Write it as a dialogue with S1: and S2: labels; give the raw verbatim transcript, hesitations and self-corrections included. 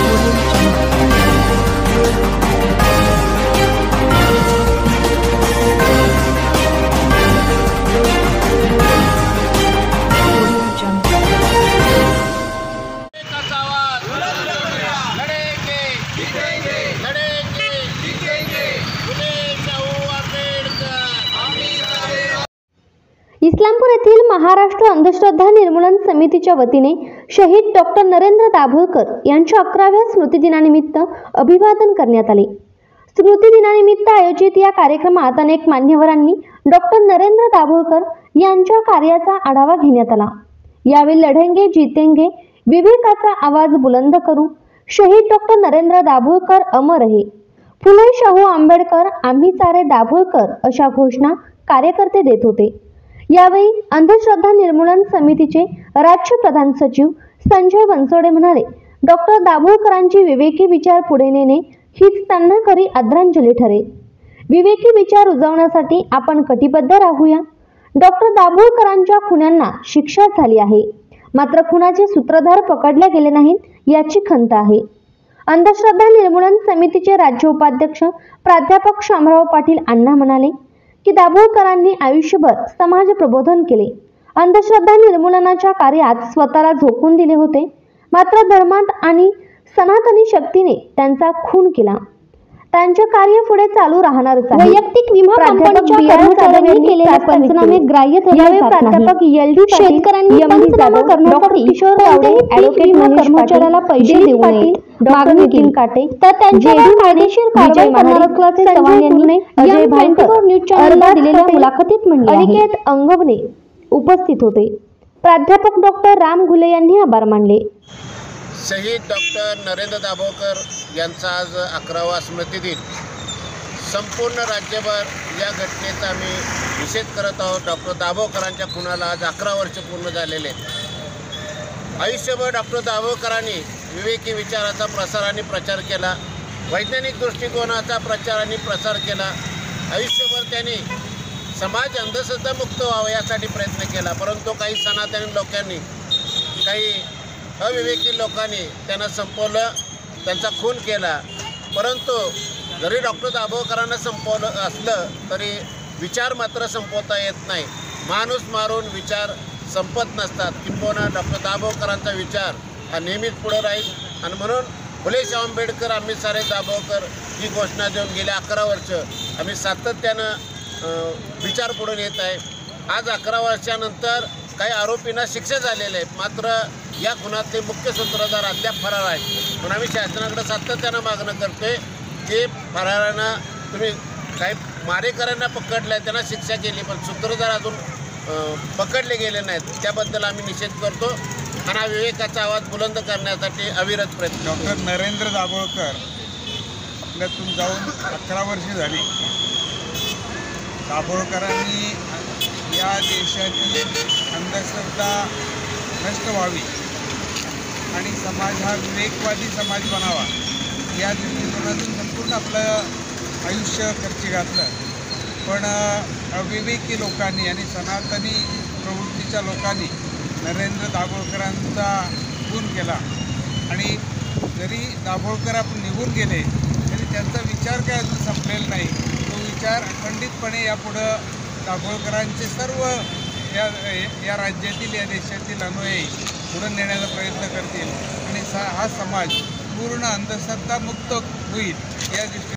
S1: इस्लामपूर येथील महाराष्ट्र अंधश्रद्धा निर्मूलन समितीच्या वतीने शहीद डॉक्टर नरेंद्र दाभोळकर यांच्या अकराव्या स्मृतिदिनानिमित्त अभिवादन करण्यात आले। स्मृतिदिनानिमित्त आयोजित या कार्यक्रमात अनेक मान्यवरांनी डॉक्टर नरेंद्र दाभोळकर यांच्या कार्याचा आढावा घेण्यात आला। यावेळी लढेंगे जीतेंगे, विवेकाचा आवाज बुलंद करू, शहीद डॉक्टर नरेंद्र दाभोळकर अमर रहे, फुले शाहू आंबेडकर आम्ही सारे दाभोळकर अशा घोषणा कार्यकर्ते देत होते। यावेळी अंधश्रद्धा निर्मूलन समितीचे राज्य प्रधान सचिव संजय बनसोडे म्हणाले, डॉक्टर दाभोळकरांची विवेकी विचार पुढे नेणे हीच त्यांना खरी आदरांजली ठरेल। विवेकी विचार रुजवण्यासाठी आपण कटिबद्ध राहूया। डॉक्टर दाभोळकरांच्या खुन्यांना शिक्षा झाली आहे, मात्र खुनाचे सूत्रधार पकडले गेले नाहीत याची खंत आहे। अंधश्रद्धा निर्मूलन समितीचे राज्य उपाध्यक्ष प्राध्यापक शामराव पाटील अण्णा म्हणाले की दाभोळकरांनी आयुष्यभर समाज प्रबोधन केले, अंधश्रद्धा निर्मूलनाच्या कार्यात स्वतःला झोकून दिले होते, मात्र धर्मात आणि सनातनी शक्तीने त्यांचा खून केला। त्यांचे कार्य पुढे चालू राहणारच आहे। वैयक्तिक विमा कंपनीच्या कर्मचाऱ्यांनी केलेले पंचनामे ग्राह्य धरले जात नाही। शेतकऱ्यांनी पंचनामा करण्यासाठी किशोर तावडे ॲडव्होकेट कर्मचाऱ्याला पैसे देऊ नये डॉक्टर नितीन काटे तर त्यांच्यावर कायदेशीर कारवाई करणार असल्याचे चव्हाण यांनी अजय भाईंकर न्यूज चॅनलला दिलेल्या मुलाखतीत म्हटले आहे। अनिकेत अंगवणे उपस्थित होते। प्राध्यापक डॉक्टर राम घुले यांनी आभार मानले।
S2: शहीद डॉक्टर नरेंद्र दाभोळकर यांचा आज अकरावा स्मृतिदिन। संपूर्ण राज्यभर या घटनेचा आम्ही निषेध करत आहोत। डॉक्टर दाभोळकरांच्या खुनाला आज अकरा वर्ष पूर्ण झालेले आहेत। आयुष्यभर डॉक्टर दाभोळकरांनी विवेकी विचाराचा प्रसार आणि प्रचार केला, वैज्ञानिक दृष्टिकोनाचा प्रचार आणि प्रसार केला। आयुष्यभर त्यांनी समाज अंधश्रद्धामुक्त व्हावा यासाठी प्रयत्न केला, परंतु काही सनातनी लोकांनी, काही अविवेकी लोकांनी त्यांना संपवलं, त्यांचा खून केला। परंतु जरी डॉक्टर दाभोळकरांना संपवलं असलं तरी विचार मात्र संपवता येत नाही। माणूस मारून विचार संपत नसतात। किंबहुना डॉक्टर दाभोळकरांचा विचार हा नेहमीच पुढे राहील आणि म्हणून फुले शाहू आंबेडकर आम्ही सारे दाभोळकर ही घोषणा देऊन गेल्या अकरा वर्ष आम्ही सातत्यानं विचार पुढे नेत आहे। आज अकरा वर्षानंतर काही आरोपींना शिक्षा झालेल्या आहेत, मात्र या खुनातले मुख्य सूत्रधार अद्याप फरार आहेत। म्हणून आम्ही शासनाकडे सातत्यानं मागणं करतोय की फरारांना तुम्ही काही मारेकऱ्यांना पकडलं आहे, त्यांना शिक्षा केली, पण सूत्रधार अजून पकडले गेले नाहीत, त्याबद्दल आम्ही निषेध करतो आणि हा विवेकाचा आवाज बुलंद करण्यासाठी अविरत प्रयत्न।
S3: डॉक्टर नरेंद्र दाभोळकर आपल्यातून जाऊन अकरा वर्षे झाली। दाभोळकरांनी या देशाची अंधश्रद्धा नष्ट व्हावी आणि समाज हा विवेकवादी समाज बनावा या दृष्टिकोनातून संपूर्ण आपलं आयुष्य खर्ची घातलं। पण अविवेकी लोकांनी आणि सनातनी प्रवृत्तीच्या लोकांनी नरेंद्र दाभोळकरांचा खून केला आणि जरी दाभोळकर आपण निघून गेले तरी त्यांचा विचार काय अजून संपलेला नाही। तो विचार अखंडितपणे यापुढं दाभोळकरांचे सर्व या या राज्यातील, या देशातील अनुयायी पुढे नेण्याचा प्रयत्न करतील आणि सा हा समाज पूर्ण अंधश्रद्धामुक्त होईल या दृष्टी